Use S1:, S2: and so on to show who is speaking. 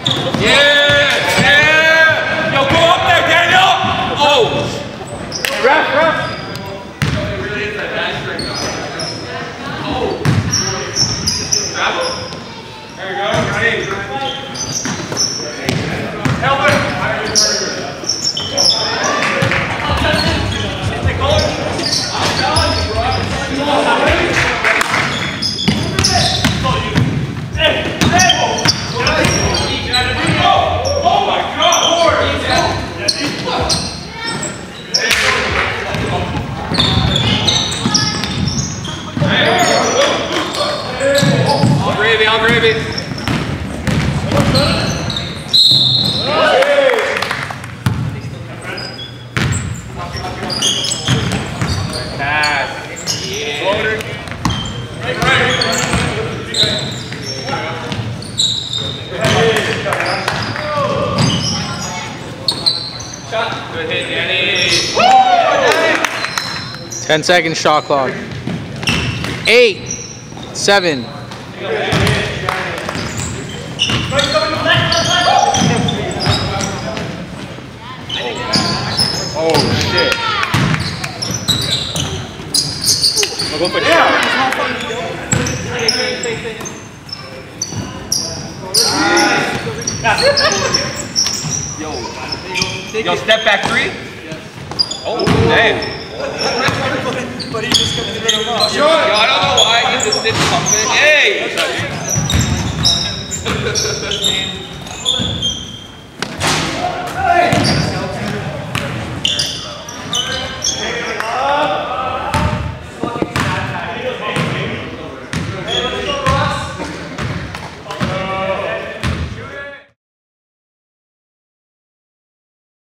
S1: Yeah! Yo, go up there, Daniel! Oh!
S2: Ref!
S1: It really is that bad string. Oh! Travel. There you go, ready? Helmet! All gravy. Pass. Yeah. Floater. Shot. Good hit, Danny.
S3: 10-second shot clock. 8, 7.
S1: Oh shit. I'll go for it. Yo, step back 3. Oh, damn.